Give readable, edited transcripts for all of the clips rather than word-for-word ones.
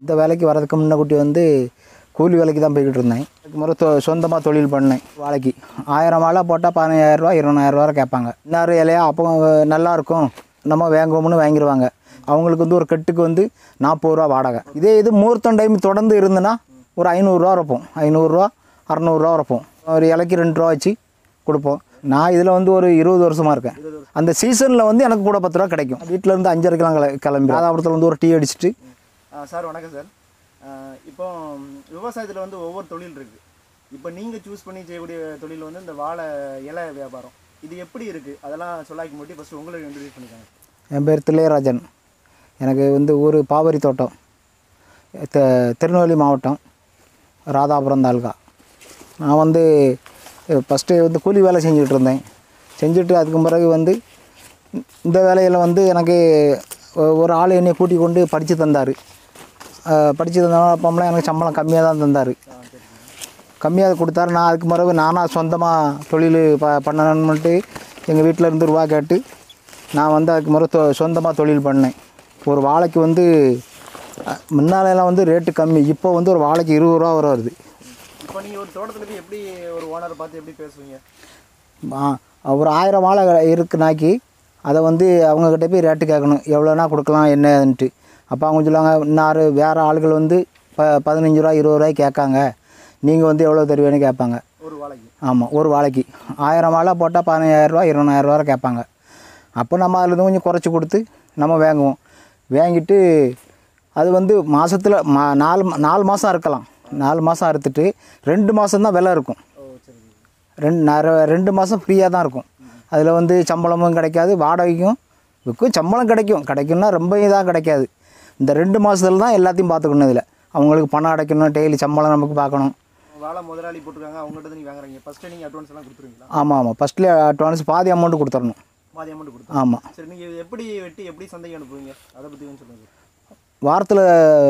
இந்த வேலைக்கு வரதுக்கு முன்னக்கூட்டி வந்து கூலி வேலைக்கு தான் போய்கிட்டு இருந்தேன். அதுக்கு முறை சொந்தமாக தொழில் பண்ணேன். வாழைக்கு 1000 வாழை போட்டால் 15,000 ரூபா 20,000 ரூபா கேட்பாங்க. இன்னொரு இலையா அப்போ நல்லாயிருக்கும் நம்ம வாங்குவோம்னு வாங்கிடுவாங்க. அவங்களுக்கு வந்து ஒரு கட்டுக்கு வந்து 40 ரூபா வாடகை. இதே இது முகூர்த்தம் டைம் தொடர்ந்து இருந்துன்னா ஒரு 500 ரூபா இருப்போம். 500 ரூபா 600 ரூபா இருப்போம். ஒரு இலைக்கு 2 ரூபா வச்சு கொடுப்போம். நான் இதில் வந்து ஒரு 20 வருஷமாக இருக்கேன். அந்த சீசனில் வந்து எனக்கு கூட 10 ரூபா கிடைக்கும். வீட்டிலேருந்து 5:30 கிளம்பி ராதாபுரத்தில் வந்து ஒரு டீ அடிச்சுட்டு. சார் வணக்கம் சார். இப்போ விவசாயத்தில் வந்து ஒவ்வொரு தொழில் இருக்குது. இப்போ நீங்கள் சூஸ் பண்ணி செய்யக்கூடிய தொழில் வந்து இந்த வாழை இலை வியாபாரம். இது எப்படி இருக்குது அதெல்லாம் சொல்லாக்கி முன்னாடி ஃபஸ்ட்டு உங்களை இன்ட்ரடியூஸ் பண்ணிக்காங்க. என் பேர் தில்லையராஜன். எனக்கு வந்து ஊர் பாவரி தோட்டம், திருநெல்வேலி மாவட்டம், ராதாபுரம் தாலுகா. நான் வந்து ஃபஸ்ட்டு வந்து கூலி வேலை செஞ்சுட்டு இருந்தேன். செஞ்சுட்டு அதுக்கு பிறகு வந்து இந்த வேலையில் வந்து எனக்கு ஒரு ஆள் என்னை கூட்டி கொண்டு படித்து தந்தார். படித்து தந்தாலும் அப்போம்லாம் எனக்கு சம்பளம் கம்மியாக தான் தந்தார். கம்மியாக கொடுத்தாரு. நான் அதுக்கு பிறகு நானாக சொந்தமாக தொழில் பண்ணணுன்னுட்டு எங்கள் வீட்டில் இருந்து ரூபா கேட்டு நான் வந்து அதுக்கு முறை சொந்தமாக தொழில் பண்ணேன். ஒரு வாழைக்கு வந்து முன்னாலெல்லாம் வந்து ரேட்டு கம்மி. இப்போ வந்து ஒரு வாழைக்கு 20 ரூபா வரை வருது. இப்போ நீங்கள் ஒரு தோட்டத்தில் போய் எப்படி ஒரு ஓனரை பார்த்து எப்படி பேசுவீங்க? ஒரு 1000 வாழை இருக்குனாக்கி அதை வந்து அவங்கக்கிட்ட போய் ரேட்டு கேட்கணும், எவ்வளோனா கொடுக்கலாம் என்னன்ட்டு. அப்போ அவங்க சொல்லுவாங்க, இன்னார் வேறு ஆளுகள் வந்து 15 ரூபா 20 ரூபாய்க்கு கேட்காங்க, நீங்கள் வந்து எவ்வளோ தருவேன்னு கேட்பாங்க ஒரு வாழைக்கு. ஆமாம், ஒரு வாழைக்கு 1000 வாழை போட்டால் 15,000 ரூபா 20,000 ரூபா கேட்பாங்க. அப்போ நம்ம அதில் கொஞ்சம் குறைச்சி கொடுத்து நம்ம வாங்குவோம். வாங்கிட்டு அது வந்து மாதத்தில் 4 மாதம் இருக்கலாம். 4 மாதம் அறுத்துட்டு 2 மாதம்தான் விலை இருக்கும். 2 மாதம் ஃப்ரீயாக தான் இருக்கும். அதில் வந்து சம்பளமும் கிடைக்காது, வாடகைக்கும் விற்கும். சம்பளம் கிடைக்கும்னா ரொம்ப இதாக கிடைக்காது. இந்த 2 மாதத்துல தான் எல்லாத்தையும் பார்த்துக்கணும். இதில் அவங்களுக்கு பணம் அடைக்கணும், டெய்லி சம்பளம் நமக்கு பார்க்கணும். வாழை முதலாளி போட்டிருக்காங்க, அவங்ககிட்ட நீங்கள் வாங்குறீங்க. ஃபஸ்ட்டு நீங்கள் அட்வான்ஸ் எல்லாம் கொடுத்துருவீங்களா? ஆமாம், ஃபஸ்ட்லேயே அட்வான்ஸ் பாதி அமௌண்ட்டு கொடுத்துடணும். பாதி அமௌண்ட் கொடுத்து. ஆமாம். சரி, நீங்கள் எப்படி வெட்டி எப்படி சந்தைக்கு அனுப்புவீங்க அதை பற்றி சொல்லுங்கள். வாரத்தில்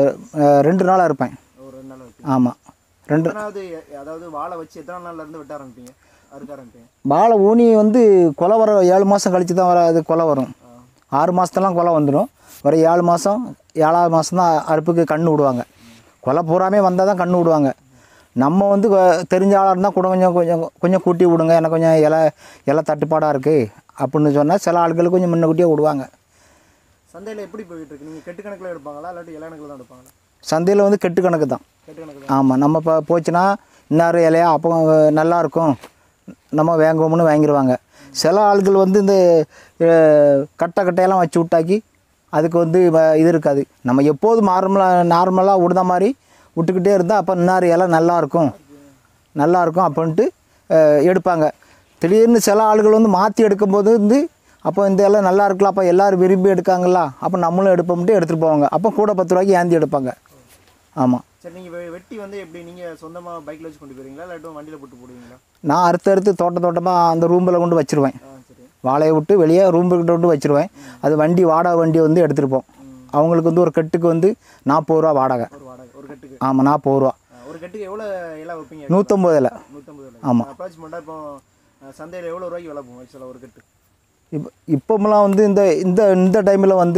2 நாளாக இருப்பேன். ஒரு 2 நாள் வைப்பீங்க? ஆமாம், 2. அதாவது வாழை வச்சு எத்தனை நாள்லேருந்து வெட்ட ஆரம்பிப்பீங்க, அறுக்க ஆரம்பிப்பீங்க? வாழை ஊனி வந்து கொலை வர 7 மாதம் கழித்து தான் அது கொலை வரும். 6 மாதத்துலாம் கொலை வந்துடும். வர 7 மாதம் 7ஆவது மாதம் தான் அறுப்புக்கு கன்று விடுவாங்க. கொலை பூராமே வந்தால் தான் கன்று விடுவாங்க. நம்ம வந்து தெரிஞ்ச ஆளாக இருந்தால் கூட கொஞ்சம் கூட்டி விடுங்க, எனக்கு கொஞ்சம் இலை தட்டுப்பாடாக இருக்குது அப்படின்னு சொன்னால் சில ஆட்களுக்கு கொஞ்சம் முன்னக்கூட்டியே விடுவாங்க. சந்தையில் எப்படி போயிட்டு இருக்கு? நீங்கள் கெட்டு கணக்கில் எடுப்பாங்களா இல்லாட்டி இலை கணக்கில் தான் எடுப்பாங்களா? சந்தையில் வந்து கெட்டு கணக்கு தான். கெட்டு கணக்கு. ஆமாம், நம்ம இப்போ போச்சுன்னா இன்னார் இலையா அப்போ நல்லாயிருக்கும் நம்ம வாங்குவோம்னு வாங்கிடுவாங்க. சில ஆட்கள் வந்து இந்த கட்டையெல்லாம் வச்சு விட்டாக்கி அதுக்கு வந்து இது இருக்காது. நம்ம எப்போதும் நார்மலாக விடுத மாதிரி விட்டுக்கிட்டே இருந்தால் அப்போ இன்னார் இலை நல்லாயிருக்கும் அப்படின்ட்டு எடுப்பாங்க. திடீர்னு சில ஆளுகள் வந்து மாற்றி எடுக்கும்போது வந்து அப்போ இந்த இலை நல்லா இருக்கலாம், அப்போ எல்லோரும் விரும்பி எடுக்காங்களா, அப்போ நம்மளும் எடுப்போம்ட்டு எடுத்துகிட்டு போவாங்க. அப்போ கூட 10 ரூபாய்க்கு ஏந்தி எடுப்பாங்க. ஆமாம். சரி, நீங்கள் வெட்டி வந்து எப்படி நீங்கள் சொந்தமாக பைக்கில் வச்சு கொண்டு போயிருவீங்களா இல்லாட்டும் வண்டியில் போட்டு போடுவீங்களா? நான் அறுத்து தோட்டமாக அந்த ரூம்பில் கொண்டு வச்சுருவேன். வாழையை விட்டு வெளியே ரூம்புக்கிட்ட கொண்டு வச்சுருவேன். அது வாடகை வண்டி வந்து எடுத்துருப்போம். அவங்களுக்கு வந்து ஒரு கட்டுக்கு வந்து 40 ரூபா வாடகை. ஒரு கட்டுக்கு? ஆமாம், 40 ரூபா. ஒரு கட்டுக்கு எவ்வளோ இலை வைப்பீங்க? 150 இலை. 150 இலை. ஆமாம். அப்ராக்சிமேட்டாக இப்போ சந்தையில் எவ்வளோ ரூபாய்க்கு விலை போகும் ஆக்சுவலாக ஒரு கட்டு? இப்போமெல்லாம் வந்து இந்த டைமில் வந்து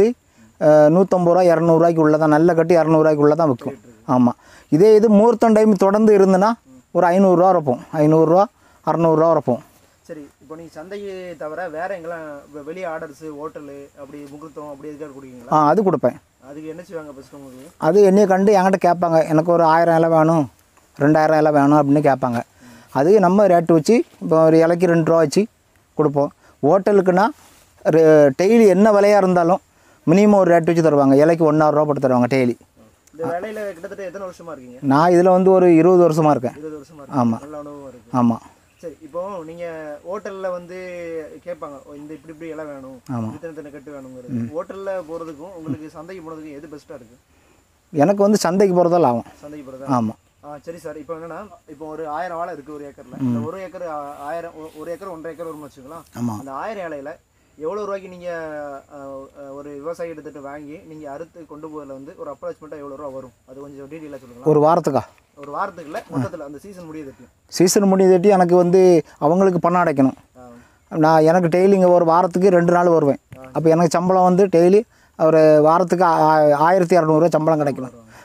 150 ரூபா 200 ரூபாய்க்கு உள்ளே தான், நல்ல கட்டு 200 ரூபாய்க்கு உள்ளே தான் விற்கும். ஆமாம். இதே இது முகூர்த்தம் டைம் தொடர்ந்து இருந்துன்னா ஒரு 500 ரூபா இருப்போம். 500 ரூபா 600 ரூபா இருப்போம். சரி, இப்போ நீங்கள் சந்தையை தவிர வேறு எங்கெல்லாம் வெளியே ஆர்டர்ஸு ஹோட்டலு அப்படி முகூர்த்தம் அப்படி எதுக்காக கொடுக்குறீங்களா? அது கொடுப்பேன். அதுக்கு என்ன செய்வாங்க ஃபஸ்ட்டு உங்களுக்கு? அது என்னையை கண்டு என்கிட்ட கேட்பாங்க, எனக்கு ஒரு 1000 இலை வேணும் 2000 இலை வேணும் அப்படின்னு கேட்பாங்க. அது நம்ம ரேட்டு வச்சு இப்போ ஒரு இலைக்கு 2 ரூபா வச்சு கொடுப்போம். ஹோட்டலுக்குன்னா டெய்லி என்ன விலையாக இருந்தாலும் மினிமம் ஒரு ரேட்டு வச்சு தருவாங்க. இலைக்கு 1.5 ரூபா போட்டு தருவாங்க டெய்லி. இந்த வேலையில் கிட்டத்தட்ட எத்தனை வருஷமாக இருக்கீங்க? நான் இதில் வந்து ஒரு 20 வருஷமாக இருக்கேன். 20 வருஷமாக இருக்கு. ஆமாம். நல்ல அனுபவம் இருக்குது. ஆமாம். சரி, இப்போ நீங்கள் ஹோட்டலில் வந்து கேட்பாங்க, இந்த இப்படி இலை வேணும், இத்தனை கட்டு வேணுங்கிறது. ஹோட்டலில் போகிறதுக்கும் உங்களுக்கு சந்தைக்கு போகிறதுக்கும் எது பெஸ்ட்டாக இருக்குது? எனக்கு வந்து சந்தைக்கு போகிறதால ஆகும். சந்தைக்கு போகிறதா? ஆமாம். சரி சார், இப்போ என்னென்னா இப்போ ஒரு 1000 வாழை இருக்குது ஒரு ஏக்கரில். இந்த ஒரு ஏக்கர் 1000 1 ஏக்கர் 1.5 ஏக்கர் வரும்னு வச்சுக்கலாம். ஆமாம். அந்த 1000 இலையில் எவ்வளோ ரூபாய்க்கு நீங்கள் ஒரு விவசாயி எடுத்துகிட்டு வாங்கி நீங்கள் அறுத்து கொண்டு போகிறதுல வந்து ஒரு அப்ராக்சிமேட்டாக எவ்வளோ ரூபா வரும்? அது கொஞ்சம் டீட்டெயிலாக சொல்லுங்கள். ஒரு வாரத்துக்கா? ஒரு வாரத்துக்கு இல்லை, மொத்தத்தில் அந்த சீசன் முடியுதட்டி எனக்கு வந்து அவங்களுக்கு பணம் அடைக்கணும். நான் எனக்கு டெய்லி இங்கே ஒரு வாரத்துக்கு 2 நாள் வருவேன். அப்போ எனக்கு சம்பளம் வந்து டெய்லி ஒரு வாரத்துக்கு 1200 ரூபா சம்பளம் கிடைக்கணும்.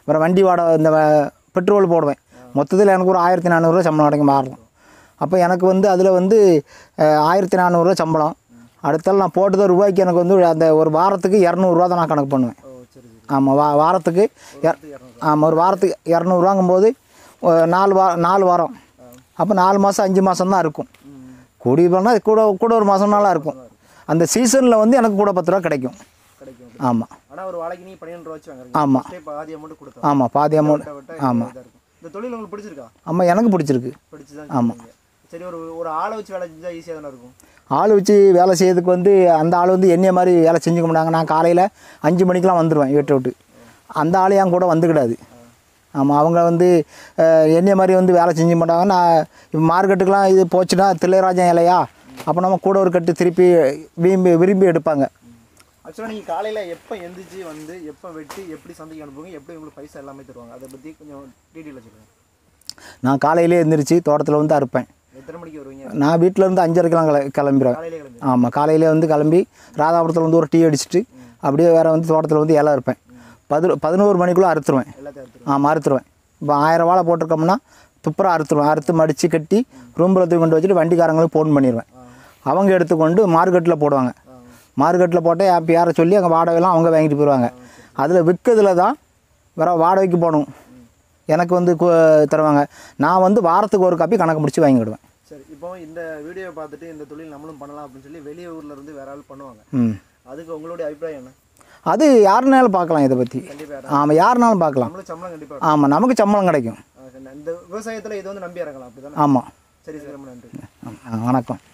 அப்புறம் வண்டி வாடகை இந்த பெட்ரோல் போடுவேன். மொத்தத்தில் எனக்கு ஒரு 1400 சம்பளம் கிடைக்கும் மாறும். அப்போ எனக்கு வந்து அதில் வந்து 1400 சம்பளம். அடுத்தாலும் நான் போட்டது ரூபாய்க்கு எனக்கு வந்து அந்த ஒரு வாரத்துக்கு 200 தான் நான் கணக்கு பண்ணுவேன். ஆமாம், வாரத்துக்கு ஆமாம், ஒரு வாரத்துக்கு 200 4 வாரம். அப்போ 4 மாதம் 5 மாதம் தான் இருக்கும். கூடி போனால் கூட ஒரு மாதம்னாலாம் இருக்கும். அந்த சீசனில் வந்து எனக்கு கூட 10 ரூபா கிடைக்கும். ஆமாம். ஆனால் ஒரு வாழைக்கு நீங்கள் 12 ரூபா வச்சு வாங்குறீங்க. ஆமாம், பாதி அமௌண்ட் கொடுத்தோம். ஆமாம், பாதி அமௌண்ட். ஆமாம். இந்த தொழில் உங்களுக்கு பிடிச்சிருக்கா? ஆமாம், எனக்கு பிடிச்சிருக்கு. பிடிச்சிதான். ஆமாம். சரி, ஒரு ஆளை வச்சு வேலை செஞ்சால் ஈஸியாக தானே இருக்கும். ஆள் வச்சு வேலை செய்யறதுக்கு வந்து அந்த ஆள் வந்து என்னைய மாதிரி வேலை செஞ்சுக்க மாட்டாங்க. நான் காலையில் 5 மணிக்கெலாம் வந்துடுவேன் வீட்டை விட்டு. அந்த ஆள் என் கூட வந்துக்கிடாது. ஆமாம், அவங்க வந்து என்னைய மாதிரி வந்து வேலை செஞ்சுக்க மாட்டாங்க. நான் இப்போ மார்க்கெட்டுக்கெலாம் இது போச்சுன்னா தில்லைராஜன் இலையா, அப்போ நம்ம கூட ஒரு கட்டு திருப்பி விரும்பி எடுப்பாங்க. ஆக்சுவலாக நீங்கள் காலையில் எப்போ எந்திரிச்சு வந்து எப்போ வெட்டி எப்படி சந்தைக்கு அனுப்புவீங்க, எப்படி உங்களுக்கு பைசா எல்லாமே தருவாங்க, அதை பற்றி கொஞ்சம் டீட்டெயிலாக சொல்லுங்கள். நான் காலையிலே எழுந்திரிச்சு தோட்டத்தில் வந்து அறுப்பேன். எத்தனை மணிக்கு வருவீங்க? நான் வீட்டிலேருந்து 5:30க்கெலாம் கிளம்பிடுவேன். ஆமாம், காலையிலே வந்து கிளம்பி ராதாபுரத்தில் வந்து ஒரு டீ அடிச்சுட்டு அப்படியே வேறு வந்து தோட்டத்தில் வந்து இலை இருப்பேன். 11 மணிக்குள்ளே அறுத்துருவேன். ஆமாம், அறுத்துருவேன். இப்போ 1000 வாழை போட்டிருக்கோம்னா துப்புரம் அறுத்துருவேன். அறுத்து மடித்து கட்டி ரூம்பில் தூக்கி கொண்டு வச்சுட்டு வண்டிக்காரங்களுக்கு ஃபோன் பண்ணிடுவேன். அவங்க எடுத்துக்கொண்டு மார்க்கெட்டில் போடுவாங்க. மார்க்கெட்டில் போட்டு யாரை சொல்லி அங்கே வாடகைலாம் அவங்க வாங்கிட்டு போயிடுவாங்க. அதில் விற்கிறதுல தான் வேறு வாடகைக்கு போகணும். எனக்கு வந்து தருவாங்க. நான் வந்து வாரத்துக்கு ஒரு காப்பி கணக்கு முடிச்சு வாங்கிவிடுவேன். சரி, இப்போ இந்த வீடியோவை பார்த்துட்டு இந்த தொழில் நம்மளும் பண்ணலாம் அப்படின்னு சொல்லி வெளியூரில் இருந்து வேற ஆள் பண்ணுவாங்க. அதுக்கு உங்களுடைய அபிப்பிராயம் என்ன? அது யாருனாலும் பார்க்கலாம் இதை பற்றி. ஆமாம், யாருனாலும் பார்க்கலாம். சம்பளம் கண்டிப்பாக. ஆமாம், நமக்கு சம்பளம் கிடைக்கும். இந்த விவசாயத்தில் இது வந்து நம்பி இறங்கலாம், அப்படி தானே? ஆமாம். சரி சார், ரொம்ப நன்றி. வணக்கம்.